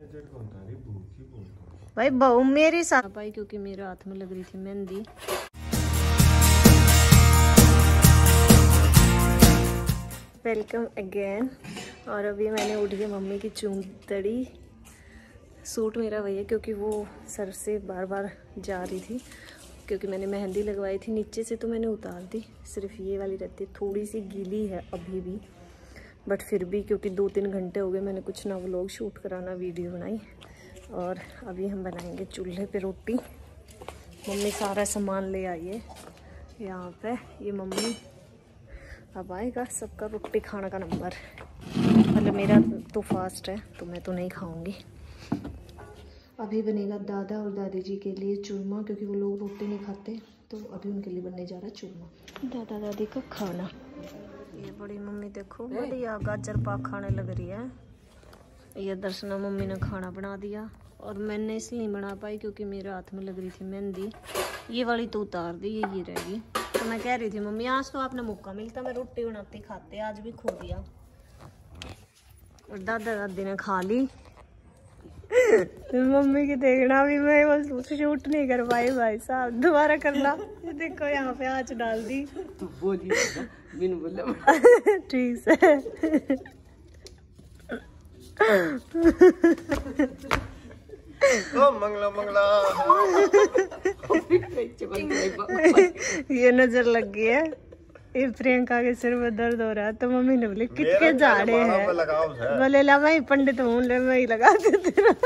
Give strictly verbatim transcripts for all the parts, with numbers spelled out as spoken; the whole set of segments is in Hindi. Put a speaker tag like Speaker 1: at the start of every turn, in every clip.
Speaker 1: भाई बहू मेरे साथ भाई, क्योंकि मेरे हाथ में लग रही थी मेहंदी। Welcome again. और अभी मैंने उठ के मम्मी की चूंदड़ी, सूट मेरा वही है क्योंकि वो सर से बार बार जा रही थी, क्योंकि मैंने मेहंदी लगवाई थी नीचे से तो मैंने उतार दी। सिर्फ ये वाली रहती, थोड़ी सी गीली है अभी भी, बट फिर भी क्योंकि दो तीन घंटे हो गए मैंने कुछ ना व्लॉग शूट कराना, वीडियो बनाई। और अभी हम बनाएंगे चूल्हे पे रोटी। मम्मी सारा सामान ले आई है यहाँ पे। ये मम्मी अब आएगा सबका रोटी खाने का नंबर। मतलब मेरा तो फास्ट है तो मैं तो नहीं खाऊंगी। अभी बनेगा दादा और दादी जी के लिए चूरमा, क्योंकि वो लोग रोटी नहीं खाते, तो अभी उनके लिए बनने जा रहा है चूरमा। दादा दादी का खाना। ये बड़ी मम्मी देखो बढ़िया गाजर पाक खाने लग रही है। ये दर्शना मम्मी ने खाना बना दिया, और मैंने इसलिए बना पाई क्योंकि मेरे हाथ में लग रही थी मेहंदी। ये वाली तो उतार दी, ये ये रहेगी। तो मैं कह रही थी मम्मी आज तो आपने मौका मिलता, मैं रोटी बनाती खाते, आज भी खो दिया। और दादा दादी ने खा ली। मम्मी की देखना भी मैं बस शूट नहीं कर पाई भाई साहब, दोबारा करना। देखो यहाँ पे आँच डाल दी। ठीक से
Speaker 2: ओ मंगला मंगला।
Speaker 1: ये नजर लग गई है। ये प्रियंका के सिर में दर्द हो रहा है तो मम्मी ने बोले कितने झाड़े हैं, बोले ला मैं पंडित हूँ, ले मैं ही लगा देती ना।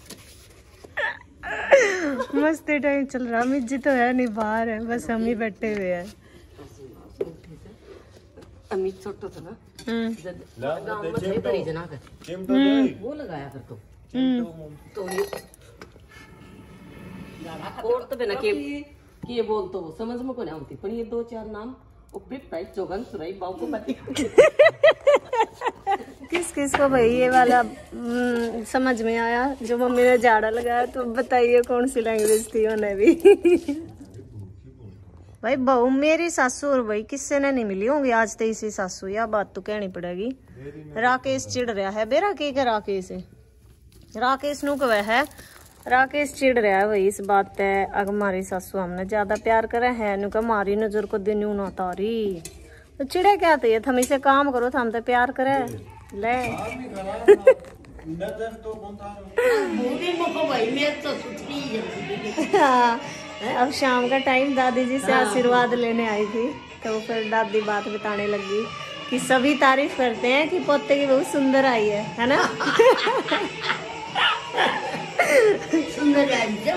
Speaker 1: मस्त टाइम चल रहा। मिर्जी तो है नहीं, बाहर है, बस हम ही बैठे हुए हैं।
Speaker 3: अमित छोटो था ना,
Speaker 2: गांव में
Speaker 3: थे तरी जना कर वो लगाया कर तो तो ये और तो बिना के के बोल तो समझ में को नहीं आती, पर ये दो चार नाम उपरीत टाइप जोगन सुराई बाऊ को पति।
Speaker 1: किस किस को भाई ये वाला समझ में आया? जो मम्मी ने झाड़ा लगाया, तो बताइए कौन सी लैंग्वेज थी उन्हें भी। भाई बहू मेरी सासू और भाई किससे ने नहीं मिली होंगी आज तो इसी सासू, या बात तो कहनी पड़ेगी। राकेश चिढ़ रहा है बेरा के के राकेश है राकेश नु कह है राकेश चिढ़ रहा है वही इस बात है। अगर हमारी सासू हमने ज्यादा प्यार करे है नु का हमारी नजर को दिन ना तारी, तो चिड़े क्या थे हम इसे काम करो, हम तो प्यार करे ले। हाँ, अब शाम का टाइम दादी जी से आशीर्वाद लेने आई थी, तो फिर दादी बात बताने लगी कि सभी तारीफ करते हैं कि पोते की बहुत सुंदर आई है, है ना?
Speaker 3: सुंदर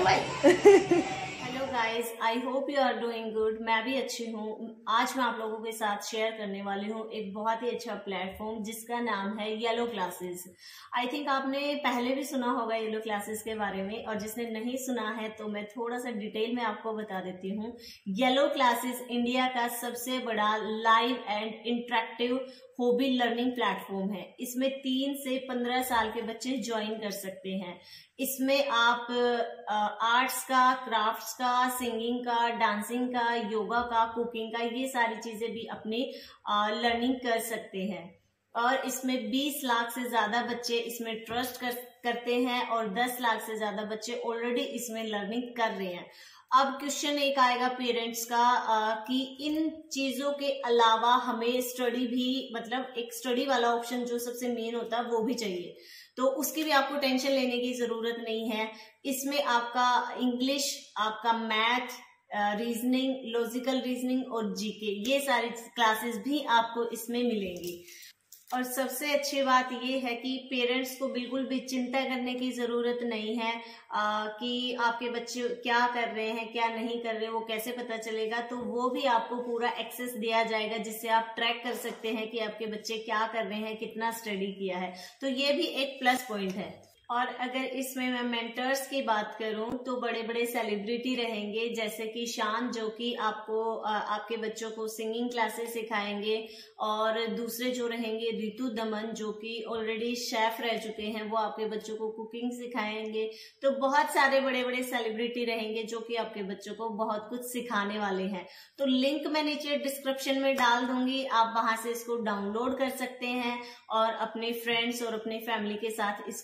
Speaker 3: है।
Speaker 1: Hello guys, I hope you are doing good. मैं भी अच्छी हूँ। आज मैं आप लोगों के साथ शेयर करने वाली हूँ एक बहुत ही अच्छा प्लेटफॉर्म जिसका नाम है येलो क्लासेस। आई थिंक आपने पहले भी सुना होगा येलो क्लासेस के बारे में, और जिसने नहीं सुना है तो मैं थोड़ा सा डिटेल में आपको बता देती हूँ। येलो क्लासेस इंडिया का सबसे बड़ा live and interactive hobby learning platform है। इसमें तीन से पंद्रह साल के बच्चे ज्वाइन कर सकते हैं। इसमें आप आर्ट्स का, क्राफ्ट्स का, सिंगिंग का, डांसिंग का, योगा का, कुकिंग का, ये सारी चीजें भी अपनी लर्निंग कर सकते हैं। और इसमें बीस लाख से ज्यादा बच्चे इसमें ट्रस्ट कर, करते हैं और दस लाख से ज्यादा बच्चे ऑलरेडी इसमें लर्निंग कर रहे हैं। अब क्वेश्चन एक आएगा पेरेंट्स का आ, कि इन चीजों के अलावा हमें स्टडी भी, मतलब एक स्टडी वाला ऑप्शन जो सबसे मेन होता है वो भी चाहिए, तो उसकी भी आपको टेंशन लेने की जरूरत नहीं है। इसमें आपका इंग्लिश, आपका मैथ, रीजनिंग, लॉजिकल रीजनिंग और जीके, ये सारी क्लासेस भी आपको इसमें मिलेंगी। और सबसे अच्छी बात ये है कि पेरेंट्स को बिल्कुल भी चिंता करने की जरूरत नहीं है आ, कि आपके बच्चे क्या कर रहे हैं, क्या नहीं कर रहे, वो कैसे पता चलेगा। तो वो भी आपको पूरा एक्सेस दिया जाएगा जिससे आप ट्रैक कर सकते हैं कि आपके बच्चे क्या कर रहे हैं, कितना स्टडी किया है। तो ये भी एक प्लस पॉइंट है। और अगर इसमें मैं मेंटर्स की बात करूं तो बड़े बड़े सेलिब्रिटी रहेंगे, जैसे कि शान जो कि आपको आपके बच्चों को सिंगिंग क्लासेस सिखाएंगे, और दूसरे जो रहेंगे रितु दमन जो कि ऑलरेडी शेफ रह चुके हैं, वो आपके बच्चों को कुकिंग सिखाएंगे। तो बहुत सारे बड़े बड़े सेलिब्रिटी रहेंगे जो कि आपके बच्चों को बहुत कुछ सिखाने वाले हैं। तो लिंक मैं नीचे डिस्क्रिप्शन में डाल दूंगी, आप वहां से इसको डाउनलोड कर सकते हैं और अपने फ्रेंड्स और अपने फैमिली के साथ इसको शेयर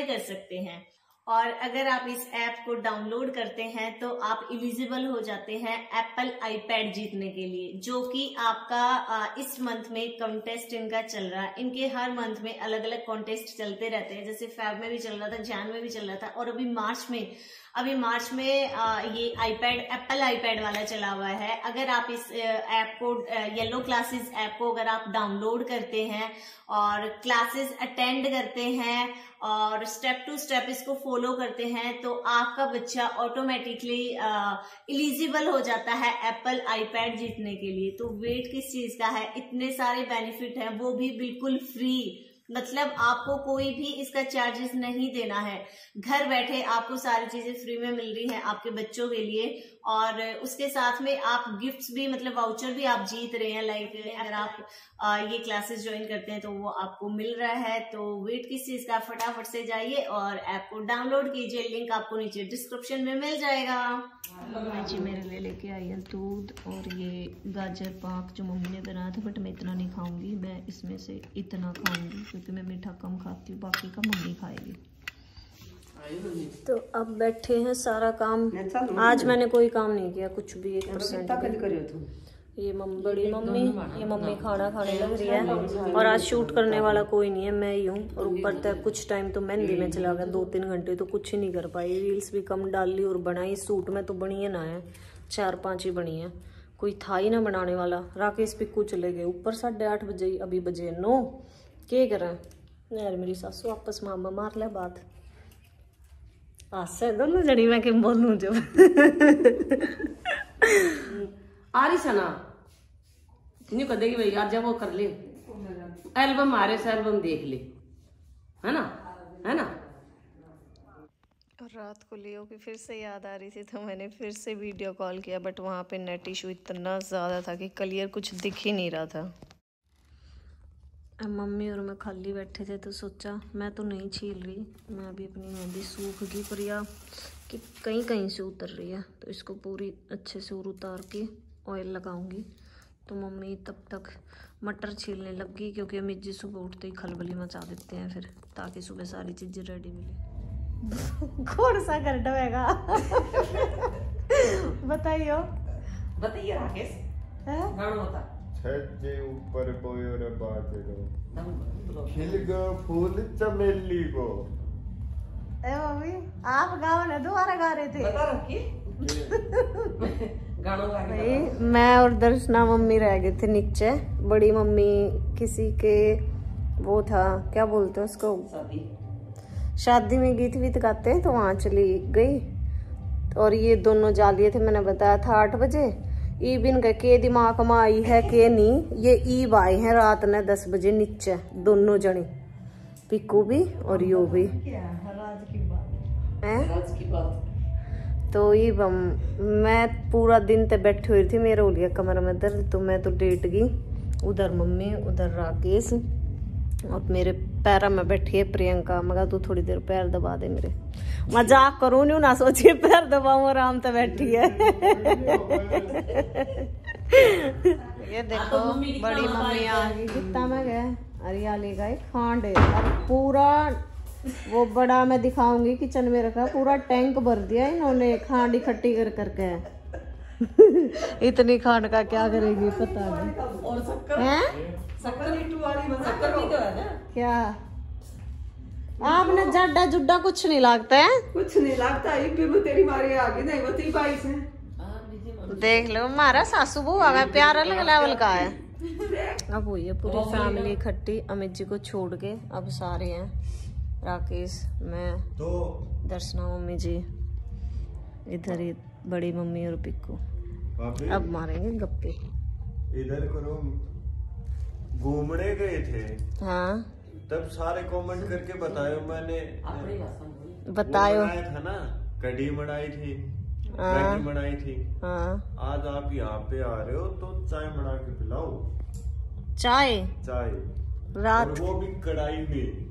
Speaker 1: एंजॉय कर सकते हैं। और अगर आप इस ऐप को डाउनलोड करते हैं तो आप एलिजिबल हो जाते हैं एप्पल आईपैड जीतने के लिए, जो कि आपका इस मंथ में कॉन्टेस्ट इनका चल रहा है। इनके हर मंथ में अलग अलग कॉन्टेस्ट चलते रहते हैं, जैसे फेब में भी चल रहा था, जैन में भी चल रहा था, और अभी मार्च में अभी मार्च में आ, ये आईपैड एप्पल आईपैड वाला चला हुआ है। अगर आप इस ऐप को येलो क्लासेस ऐप को अगर आप डाउनलोड करते हैं और क्लासेस अटेंड करते हैं और स्टेप टू स्टेप इसको फॉलो करते हैं तो आपका बच्चा ऑटोमेटिकली एलिजिबल हो जाता है एप्पल आईपैड जीतने के लिए। तो वेट किस चीज का है, इतने सारे बेनिफिट हैं, वो भी बिल्कुल फ्री। मतलब आपको कोई भी इसका चार्जेस नहीं देना है, घर बैठे आपको सारी चीजें फ्री में मिल रही हैं आपके बच्चों के लिए। और उसके साथ में आप गिफ्ट्स भी, मतलब वाउचर भी आप जीत रहे हैं। लाइक अगर आप आ, ये क्लासेस ज्वाइन करते हैं तो वो आपको मिल रहा है। तो वेट किस चीज का, फटाफट से जाइए और ऐप को डाउनलोड कीजिए, लिंक आपको नीचे डिस्क्रिप्शन में मिल जाएगा। मैं जी मेरे लिए लेके आई है दूध और ये गाजर पाक जो मम्मी ने बनाया था, बट मैं इतना नहीं खाऊंगी, मैं इसमें से इतना खाऊंगी क्योंकि मैं मीठा कम खाती हूँ, बाकी का मम्मी खाएगी। तो अब बैठे हैं, सारा काम आज मैंने कोई काम नहीं किया, कुछ भी एक परसेंट। ये मम, बड़ी मम्मी ये मम्मी खाना खाने लग रही है और आज शूट करने वाला कोई नहीं है, मैं ही हूँ। और ऊपर तक कुछ टाइम तो मेहंदी में चला गया, दो तीन घंटे तो कुछ ही नहीं कर पाई। रील्स भी कम डाल ली और बनाई, सूट में तो बनी है ना है, चार पांच ही बनी है, कोई था ही ना बनाने वाला। राकेश पिक्कू चले गए ऊपर साढ़े आठ बजे, अभी बजे नौ, क्या करें यार। मेरी सासू आपस में मार ले बात आसे दोनों जड़ी मैं क्यों बोलूं जब
Speaker 3: आ रही सना नहीं कर देगी भाई यार, जब वो कर ले एल्बम आ रहे से एल्बम देख ले, है ना, है ना।
Speaker 1: और रात को लियो की फिर से याद आ रही थी तो मैंने फिर से वीडियो कॉल किया, बट वहाँ पे नेट इशू इतना ज़्यादा था कि क्लियर कुछ दिख ही नहीं रहा था। अब मम्मी और मैं खाली बैठे थे तो सोचा, मैं तो नहीं छील रही, मैं अभी अपनी मेहंदी सूख गई पर या कि कहीं कहीं से उतर रही है, तो इसको पूरी अच्छे से और उतार के ऑयल लगाऊंगी। तो मम्मी तब तक मटर छीलने लग गई क्योंकि अमित जी सुबह उठते ही खलबली मचा देते हैं फिर, ताकि सुबह सारी चीज़ें रेडी मिले। कौन सा कर डवेगा बताइयो
Speaker 3: बताइए राकेश, होता
Speaker 2: छज्जे ऊपर कोई और बात है, खिल गो फूल चमेली को।
Speaker 1: ए मम्मी आप गाओ ना, दोबारा गा रहे थे।
Speaker 3: बता रखी गानों
Speaker 1: भाई मैं और दर्शना मम्मी रह गए थे नीचे। बड़ी मम्मी किसी के वो था, क्या बोलते हैं उसको,
Speaker 3: शादी
Speaker 1: शादी में गीत वीत गाते हैं, तो वहां चली गई। और ये दोनों जा लिए थे, मैंने बताया था आठ बजे। ईब इनका के दिमाग में आई है के नहीं, ये ईब आए हैं रात ने दस बजे नीचे, दोनों जने, पिक्कू भी और यो भी है। तो ईब मैं पूरा दिन ते बैठी हुई थी, मेरे हो लिया कमर में दर्द, तो मैं तो लेट गई। उधर मम्मी, उधर राकेश और मेरे पैरा में बैठी है प्रियंका। मगर तू थोड़ी देर पैर दबा दे मेरे, मजाक करूं नहीं ना सोचिए, पैर दबाऊं आराम से बैठी है। ये देखो बड़ी मम्मी आ गई, कितना में गए हरियाली का खांड है और पूरा वो बड़ा मैं दिखाऊंगी किचन में रखा, पूरा टैंक भर दिया इन्होंने खांड इकट्ठी कर करके। इतनी खांड का क्या करेगी पता नहीं।
Speaker 3: और शक्कर
Speaker 1: है
Speaker 3: शक्कर शक्कर भी तो है ना।
Speaker 1: क्या आपने जड्डा जुड्डा कुछ नहीं लगता है,
Speaker 3: कुछ नहीं लगता, ये तेरी मारी आ गई, नहीं वो तेरी बाई से।
Speaker 1: देख लो हमारा सासू बहू आ गया, प्यार अलग लेवल का है। अब हुई है पूरी फैमिली इकट्ठी, अमित जी को छोड़ के अब सारे हैं, राकेश, मैं,
Speaker 2: तो
Speaker 1: दर्शना मम्मी जी, इधर ही बड़ी मम्मी और पिक्कू। अब मारेंगे गप्पे।
Speaker 2: इधर करो, घूमने गए थे
Speaker 1: हाँ
Speaker 2: तब सारे कमेंट करके बतायो, मैंने
Speaker 1: बतायो
Speaker 2: था ना, कढ़ी बनाई थी,
Speaker 1: हाँ
Speaker 2: मैगी बनाई थी।
Speaker 1: हाँ
Speaker 2: आज आप यहाँ पे आ रहे हो तो चाय बना के पिलाओ।
Speaker 1: चाय
Speaker 2: चाय
Speaker 1: रात,
Speaker 2: और वो भी कढ़ाई में।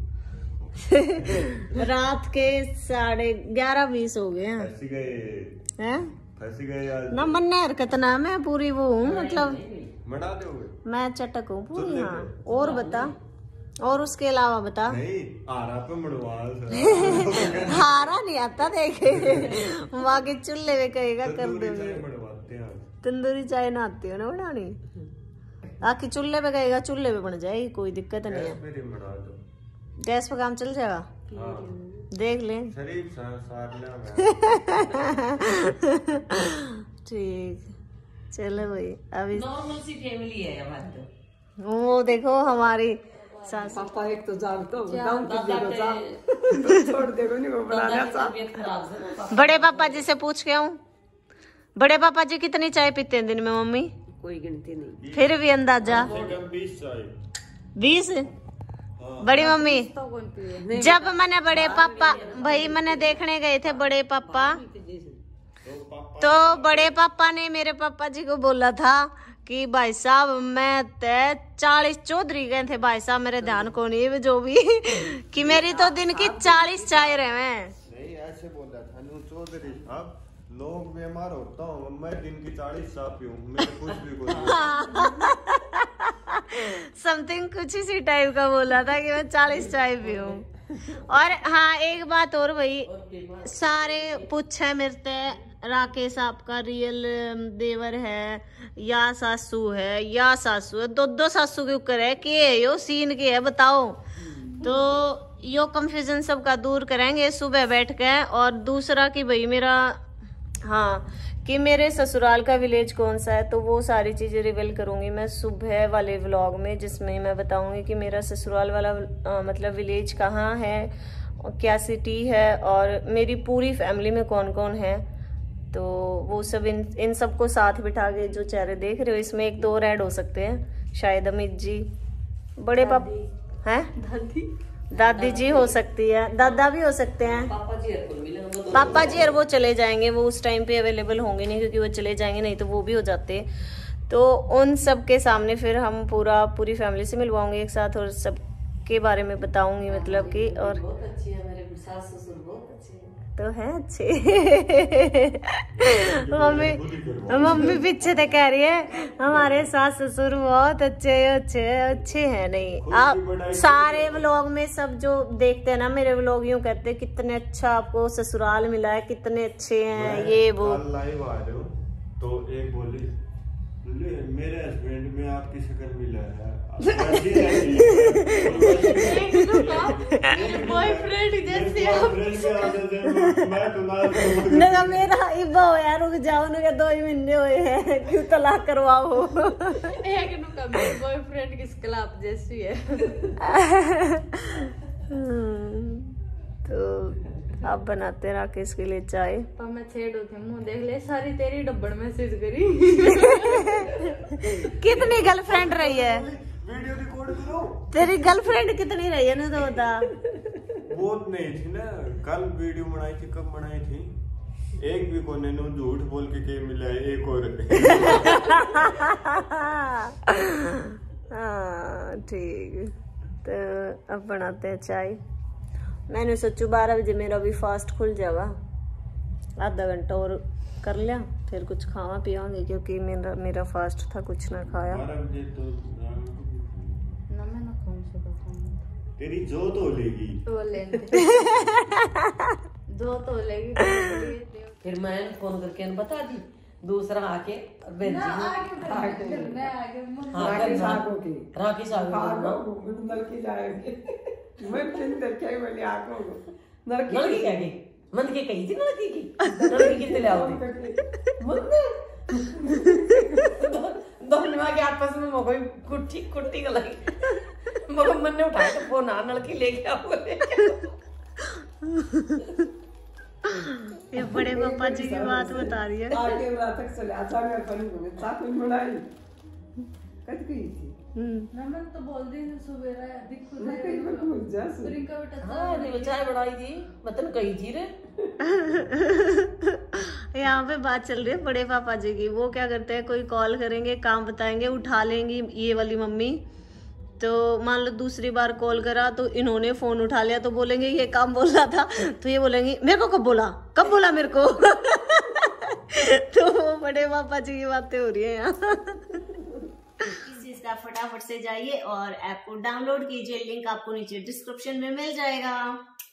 Speaker 1: रात के साढ़े ग्यारह बीस हो गए हैं।
Speaker 2: फंस गए
Speaker 1: हैं
Speaker 2: फंस गए आज
Speaker 1: ना, मन हरकत ना, मैं पूरी वो हूँ, मतलब
Speaker 2: बना दोगे।
Speaker 1: मैं चटक हूँ पूरी। हाँ और बता, और उसके अलावा बता।
Speaker 2: नहीं आरा पे मड़वाल
Speaker 1: हारा नहीं आता देखे वहाँ के चूल्हे में कहेगा कर दूंगी। तंदूरी चाय ना आती हो ना बनानी, आखिर चूल्हे पे कहेगा चूल्हे पे बन जाएगी, कोई दिक्कत नहीं है। गैस पे काम चल जाएगा। हाँ। देख ले ठीक चलो भाई। अभी
Speaker 3: नॉर्मल सी फैमिली है हमारी तो।
Speaker 1: वो देखो हमारी सास
Speaker 4: पापा एक तो जानते हो गाँव की जगह जा छोड़ देगा नहीं वो बनाना चाह।
Speaker 1: बड़े पापा जी से पूछ के आऊं, बड़े पापा जी कितनी चाय पीते हैं दिन में मम्मी?
Speaker 4: कोई गिनती नहीं,
Speaker 1: फिर भी अंदाजा बीस। बड़ी मम्मी जब मैंने बड़े पापा भाई मैंने देखने गए थे बड़े पापा, तो बड़े पापा ने मेरे पापा जी को बोला था कि भाई साहब मैं तय चालीस चौधरी गए थे भाई साहब, मेरे ध्यान को नहीं जो भी कि मेरी तो दिन की चालीस चाय रहे हैं।
Speaker 2: नहीं ऐसे बोला था चौधरी साहब, लोग बीमार होता हूँ मैं दिन की चालीस चाय पीऊं, मैं कुछ भी बोल
Speaker 1: समथिंग कुछ इसी टाइप का बोला था कि मैं चालीस चाय पीऊं। और हाँ एक बात और भाई, सारे पूछे मेरे राकेश आपका रियल देवर है या सासू है या सासू है, दो दो सासू के ऊपर है कि यो सीन के है बताओ। तो यो कंफ्यूजन सबका दूर करेंगे सुबह बैठ के। और दूसरा कि भाई मेरा हाँ कि मेरे ससुराल का विलेज कौन सा है, तो वो सारी चीजें रिवील करूंगी मैं सुबह वाले व्लॉग में, जिसमें मैं बताऊंगी कि मेरा ससुराल वाला आ, मतलब विलेज कहाँ है, क्या सिटी है और मेरी पूरी फैमिली में कौन कौन है। तो वो सब इन इन सबको साथ बिठा के जो चेहरे देख रहे हो, इसमें एक दो और ऐड हो सकते हैं शायद, अमित जी, बड़े पापा हैं, दादी दादी जी हो सकती है, दादा भी हो सकते हैं, पापा जी पापा जी और वो चले जाएंगे, वो उस टाइम पे अवेलेबल होंगे नहीं क्योंकि वो चले जाएंगे, नहीं तो वो भी हो जाते। तो उन सब के सामने फिर हम पूरा पूरी फैमिली से मिलवाऊंगे एक साथ और सब के बारे में बताऊंगी, मतलब कि और
Speaker 3: बहुत अच्छी है मेरे सास ससुर, बहुत अच्छे हैं
Speaker 1: तो है अच्छे। मम्मी मम्मी पीछे तो कह रही है हमारे सास ससुर बहुत अच्छे अच्छे अच्छे हैं। नहीं आप सारे व्लॉग में सब जो देखते हैं ना मेरे व्लॉग यूं कहते हैं कितने अच्छा आपको ससुराल मिला है, कितने अच्छे हैं ये वो।
Speaker 2: लाइव आ रहे हो तो एक बोली मेरे हस्बैंड में आपकी शक्ल मिला है,
Speaker 1: बॉयफ्रेंड जैसे आप
Speaker 2: मैं
Speaker 1: मेरा इब्बा हो यार, रुक जाओ ना, दो ही महीने हुए हैं क्यों तलाक करवाओ।
Speaker 5: एक नुका मेरे बॉयफ्रेंड की शक्ल आप जैसी है।
Speaker 1: तो आप बनाते राकेश के लिए चाय।
Speaker 5: मैं छेड़ थे मुंह देख ले सारी तेरी डब्बड़ मैसेज करी।
Speaker 1: कितनी गर्लफ्रेंड रही है
Speaker 2: वीडियो रिकॉर्ड करो,
Speaker 1: तेरी गर्लफ्रेंड कितनी रही है ना तो बता।
Speaker 2: बहुत नहीं थी ना, कल वीडियो बनाई थी, कब बनाई थी, एक भी कोने ने झूठ बोल के के मिला है एक और।
Speaker 1: हाँ ठीक, तो अब बनाते हैं चाय। मैंने सोचू बारह बजे मेरा भी फास्ट खुल जाएगा, आधा घंटा और कर लिया फिर कुछ खावा पियाँगे क्योंकि मेरा मेरा फास्ट था, कुछ ना खाया।
Speaker 2: बारह बजे तो
Speaker 5: ना मैं ना खाऊं सुबह खाऊं,
Speaker 2: तेरी जो तो लेगी
Speaker 5: तो लेंगे दो तो लेगी।
Speaker 3: फिर मैं फोन करके बता दी, दूसरा आके बेंच
Speaker 5: ना आगे आगे आगे
Speaker 4: राखी सागो की
Speaker 3: राखी साहब
Speaker 4: नल की जाएगी। मैं फिर देखे वाली आंखों को
Speaker 3: नलकी क्या की मन के कही थी, नलकी की नलकी कितने ले आओ मन दोनों के आपस में मको कुट्टी कुट्टी का लगी, मको मन ने उठाया तो फोन आ नलकी लेके आओ लेके आओ।
Speaker 1: ये बड़े पापा जी की बात बता रही है।
Speaker 4: आगे रात तक चले आचा में बनी बनी चाकू बनाई कट गई थी
Speaker 5: ना मैं तो बोल दी सुबह दिखो
Speaker 4: मैं कहीं में भूल जा
Speaker 5: प्रियंका बेटा
Speaker 3: हाँ नहीं चाय बनाई थी बतन कही थी रे।
Speaker 1: यहाँ पे बात चल रही है बड़े पापा जी की, वो क्या करते हैं कोई कॉल करेंगे काम बताएंगे उठा लेंगी ये वाली मम्मी, तो मान लो दूसरी बार कॉल करा तो इन्होंने फोन उठा लिया तो बोलेंगे ये काम बोल रहा था, तो ये बोलेंगे मेरे को कब बोला कब बोला मेरे को। तो बड़े पापा जी की बातें हो रही है यहाँ। किस चीज क्लासेस का फटाफट से जाइए और ऐप को डाउनलोड कीजिए, लिंक आपको नीचे डिस्क्रिप्शन में मिल जाएगा।